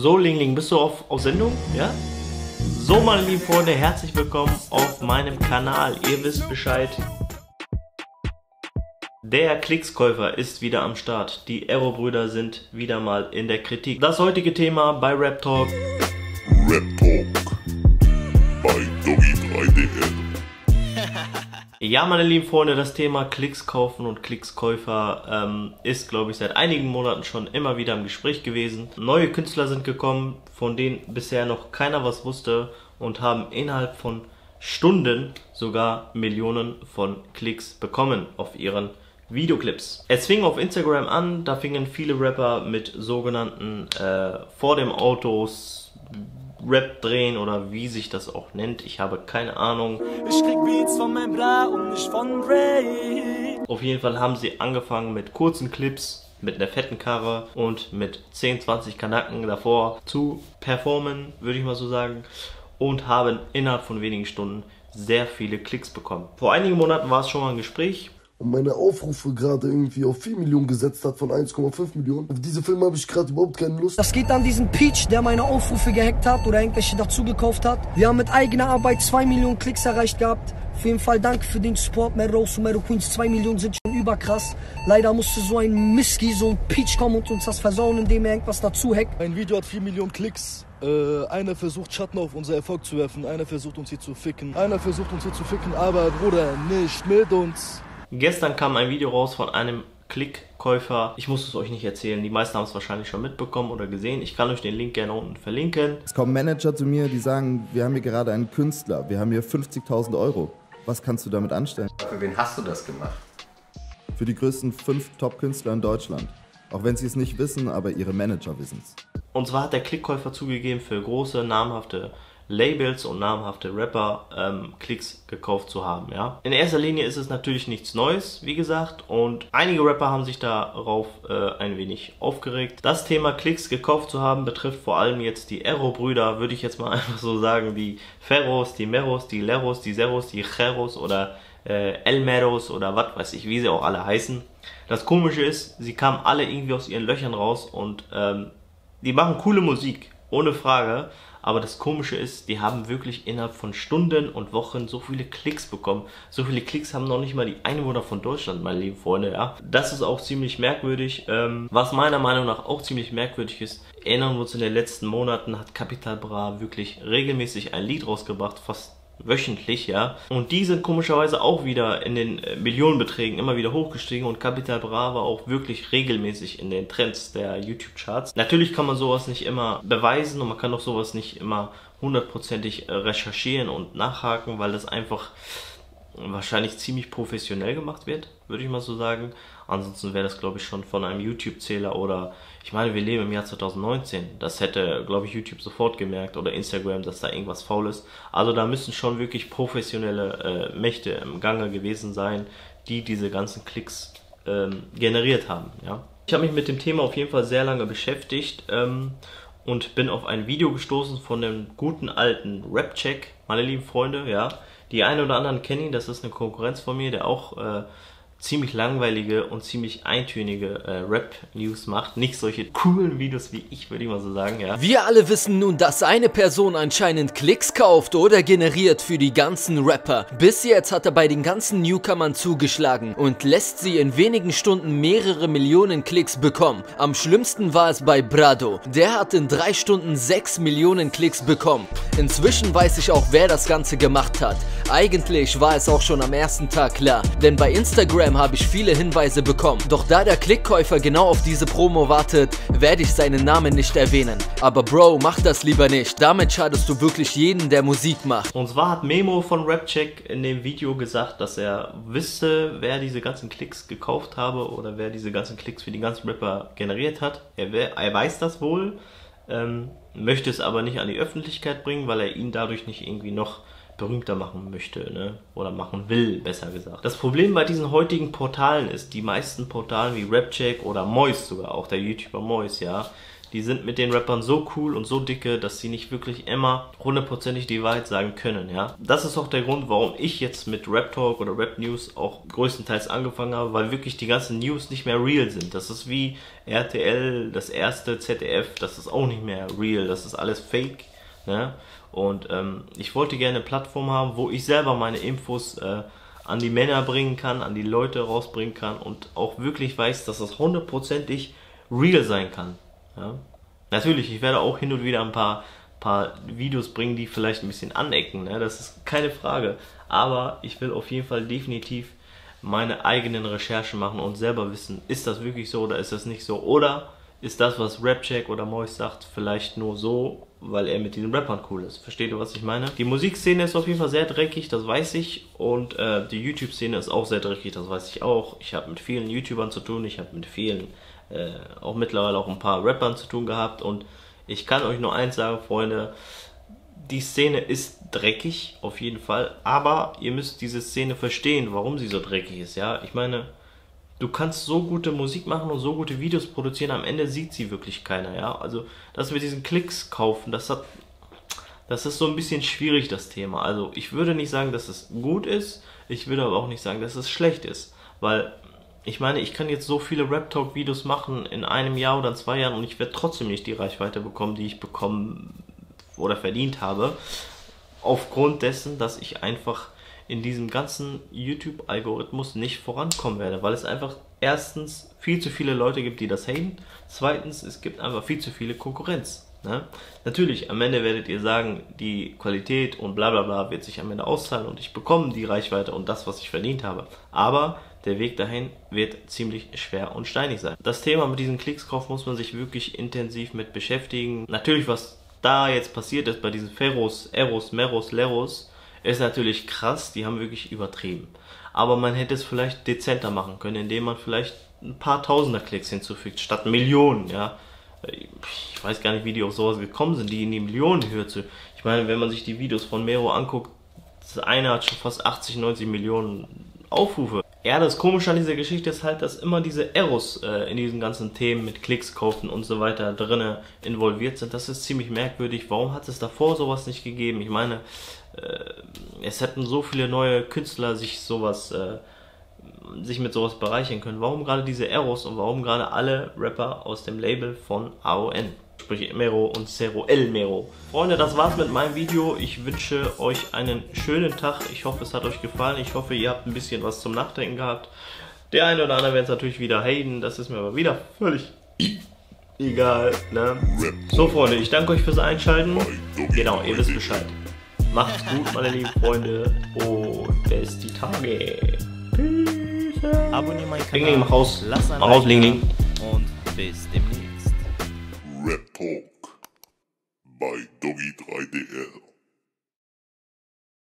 So, Lingling, bist du auf Sendung? Ja? So, meine lieben Freunde, herzlich willkommen auf meinem Kanal. Ihr wisst Bescheid. Der Klickskäufer ist wieder am Start. Die Aero-Brüder sind wieder mal in der Kritik. Das heutige Thema bei Rap Talk. Rap Talk bei Doggy 3DN. Ja, meine lieben Freunde, das Thema Klicks kaufen und Klickskäufer ist, glaube ich, seit einigen Monaten schon immer wieder im Gespräch gewesen. Neue Künstler sind gekommen, von denen bisher noch keiner was wusste und haben innerhalb von Stunden sogar Millionen von Klicks bekommen auf ihren Videoclips. Es fing auf Instagram an, da fingen viele Rapper mit sogenannten vor dem Autos Rap drehen oder wie sich das auch nennt. Ich habe keine Ahnung. Ich krieg Beats von meinem Bra und nicht von Ray. Auf jeden Fall haben sie angefangen mit kurzen Clips, mit einer fetten Karre und mit 10, 20 Kanaken davor zu performen, würde ich mal so sagen. Und haben innerhalb von wenigen Stunden sehr viele Klicks bekommen. Vor einigen Monaten war es schon mal ein Gespräch. Und meine Aufrufe gerade irgendwie auf 4 Millionen gesetzt hat von 1,5 Millionen. Auf diese Filme habe ich gerade überhaupt keine Lust. Das geht an diesen Peach, der meine Aufrufe gehackt hat oder irgendwelche dazu gekauft hat. Wir haben mit eigener Arbeit 2 Millionen Klicks erreicht gehabt. Auf jeden Fall danke für den Support, Meros und Mero Queens. 2 Millionen sind schon überkrass. Leider musste so ein Miski, so ein Peach kommen und uns das versauen, indem er irgendwas dazu hackt. Ein Video hat 4 Millionen Klicks. Einer versucht Schatten auf unser Erfolg zu werfen. Einer versucht uns hier zu ficken. Aber Bruder, nicht mit uns. Gestern kam ein Video raus von einem Klickkäufer. Ich muss es euch nicht erzählen, die meisten haben es wahrscheinlich schon mitbekommen oder gesehen. Ich kann euch den Link gerne unten verlinken. Es kommen Manager zu mir, die sagen, wir haben hier gerade einen Künstler, wir haben hier 50.000 Euro. Was kannst du damit anstellen? Für wen hast du das gemacht? Für die größten 5 Top-Künstler in Deutschland. Auch wenn sie es nicht wissen, aber ihre Manager wissen es. Und zwar hat der Klickkäufer zugegeben, für große, namhafte Labels und namhafte Rapper Klicks gekauft zu haben, ja. In erster Linie ist es natürlich nichts Neues, wie gesagt, und einige Rapper haben sich darauf ein wenig aufgeregt. Das Thema Klicks gekauft zu haben betrifft vor allem jetzt die Aero-Brüder, würde ich jetzt mal einfach so sagen, die Ferros, die Meros, die Leros, die Zeros, die Cheros oder Elmeros oder was weiß ich, wie sie auch alle heißen. Das Komische ist, sie kamen alle irgendwie aus ihren Löchern raus und die machen coole Musik, ohne Frage. Aber das Komische ist, die haben wirklich innerhalb von Stunden und Wochen so viele Klicks bekommen. So viele Klicks haben noch nicht mal die Einwohner von Deutschland, meine lieben Freunde, ja. Das ist auch ziemlich merkwürdig. Was meiner Meinung nach auch ziemlich merkwürdig ist, erinnern wir uns, in den letzten Monaten hat Capital Bra wirklich regelmäßig ein Lied rausgebracht, fast wöchentlich, ja. Und die sind komischerweise auch wieder in den Millionenbeträgen immer wieder hochgestiegen und Capital Bra war auch wirklich regelmäßig in den Trends der YouTube-Charts. Natürlich kann man sowas nicht immer beweisen und man kann auch sowas nicht immer hundertprozentig recherchieren und nachhaken, weil das einfach wahrscheinlich ziemlich professionell gemacht wird, würde ich mal so sagen. Ansonsten wäre das, glaube ich, schon von einem YouTube-Zähler oder, ich meine, wir leben im Jahr 2019. Das hätte, glaube ich, YouTube sofort gemerkt oder Instagram, dass da irgendwas faul ist. Also da müssen schon wirklich professionelle Mächte im Gange gewesen sein, die diese ganzen Klicks generiert haben, ja. Ich habe mich mit dem Thema auf jeden Fall sehr lange beschäftigt und bin auf ein Video gestoßen von dem guten alten Rap-Check, meine lieben Freunde, ja. Die einen oder anderen kennen ihn, das ist eine Konkurrenz von mir, der auch ziemlich langweilige und ziemlich eintönige Rap-News macht. Nicht solche coolen Videos wie ich, würde ich mal so sagen, ja. Wir alle wissen nun, dass eine Person anscheinend Klicks kauft oder generiert für die ganzen Rapper. Bis jetzt hat er bei den ganzen Newcomern zugeschlagen und lässt sie in wenigen Stunden mehrere Millionen Klicks bekommen. Am schlimmsten war es bei Brado. Der hat in 3 Stunden 6 Millionen Klicks bekommen. Inzwischen weiß ich auch, wer das Ganze gemacht hat. Eigentlich war es auch schon am ersten Tag klar, denn bei Instagram habe ich viele Hinweise bekommen. Doch da der Klickkäufer genau auf diese Promo wartet, werde ich seinen Namen nicht erwähnen. Aber Bro, mach das lieber nicht. Damit schadest du wirklich jeden, der Musik macht. Und zwar hat Memo von Rapcheck in dem Video gesagt, dass er wisse, wer diese ganzen Klicks gekauft habe oder wer diese ganzen Klicks für die ganzen Rapper generiert hat. Er weiß das wohl, möchte es aber nicht an die Öffentlichkeit bringen, weil er ihn dadurch nicht irgendwie noch berühmter machen möchte, ne? Oder machen will, besser gesagt. Das Problem bei diesen heutigen Portalen ist, die meisten Portalen wie Rapcheck oder Mois sogar, auch der YouTuber Mois, ja, die sind mit den Rappern so cool und so dicke, dass sie nicht wirklich immer hundertprozentig die Wahrheit sagen können, ja. Das ist auch der Grund, warum ich jetzt mit Rap Talk oder Rap News auch größtenteils angefangen habe, weil wirklich die ganzen News nicht mehr real sind. Das ist wie RTL, das erste ZDF, das ist auch nicht mehr real, das ist alles fake, ne? Und ich wollte gerne eine Plattform haben, wo ich selber meine Infos an die Männer bringen kann, an die Leute rausbringen kann und auch wirklich weiß, dass das hundertprozentig real sein kann. Ja? Natürlich, ich werde auch hin und wieder ein paar Videos bringen, die vielleicht ein bisschen anecken, ne? Das ist keine Frage. Aber ich will auf jeden Fall definitiv meine eigenen Recherchen machen und selber wissen, ist das wirklich so oder ist das nicht so? Oder ist das, was Rapcheck oder Mois sagt, vielleicht nur so, weil er mit diesen Rappern cool ist? Versteht ihr, was ich meine? Die Musikszene ist auf jeden Fall sehr dreckig, das weiß ich. Und die YouTube-Szene ist auch sehr dreckig, das weiß ich auch. Ich habe mit vielen YouTubern zu tun, ich habe mit vielen auch mittlerweile auch ein paar Rappern zu tun gehabt und ich kann euch nur eins sagen, Freunde, die Szene ist dreckig, auf jeden Fall, aber ihr müsst diese Szene verstehen, warum sie so dreckig ist, ja, ich meine, du kannst so gute Musik machen und so gute Videos produzieren, am Ende sieht sie wirklich keiner, ja, also, dass wir diesen Klicks kaufen, das ist so ein bisschen schwierig, das Thema, also, ich würde nicht sagen, dass es gut ist, ich würde aber auch nicht sagen, dass es schlecht ist, weil ich meine, ich kann jetzt so viele Rap-Talk-Videos machen in einem Jahr oder in 2 Jahren und ich werde trotzdem nicht die Reichweite bekommen, die ich bekommen oder verdient habe. Aufgrund dessen, dass ich einfach in diesem ganzen YouTube-Algorithmus nicht vorankommen werde, weil es einfach erstens viel zu viele Leute gibt, die das haten. Zweitens, es gibt einfach viel zu viele Konkurrenz. Ne? Natürlich, am Ende werdet ihr sagen, die Qualität und bla bla bla wird sich am Ende auszahlen und ich bekomme die Reichweite und das, was ich verdient habe. Aber der Weg dahin wird ziemlich schwer und steinig sein. Das Thema mit diesem Klicks-Kauf muss man sich wirklich intensiv mit beschäftigen. Natürlich, was da jetzt passiert ist bei diesen Ferros, Eros, Meros, Leros, ist natürlich krass, die haben wirklich übertrieben. Aber man hätte es vielleicht dezenter machen können, indem man vielleicht ein paar Tausender Klicks hinzufügt, statt Millionen, ja. Ich weiß gar nicht, wie die auf sowas gekommen sind, die in die Millionenhöhe zu... Ich meine, wenn man sich die Videos von Mero anguckt, das eine hat schon fast 80, 90 Millionen Aufrufe. Ja, das Komische an dieser Geschichte ist halt, dass immer diese Eros in diesen ganzen Themen mit Klicks kaufen und so weiter drinne involviert sind. Das ist ziemlich merkwürdig. Warum hat es davor sowas nicht gegeben? Ich meine, es hätten so viele neue Künstler sich mit sowas bereichern können. Warum gerade diese Eros und warum gerade alle Rapper aus dem Label von AON? Sprich Mero und Zero El Mero. Freunde, das war's mit meinem Video. Ich wünsche euch einen schönen Tag. Ich hoffe, es hat euch gefallen. Ich hoffe, ihr habt ein bisschen was zum Nachdenken gehabt. Der eine oder andere wird es natürlich wieder haten. Das ist mir aber wieder völlig egal. Ne? So, Freunde, ich danke euch fürs Einschalten. Genau, ihr wisst Bescheid. Macht's gut, meine lieben Freunde. Und bis die Tage. Peace. Abonniert meinen Kanal. Mach raus. Mach raus, Ling. Und bis demnächst. Rap Talk bei Doggy 3DR.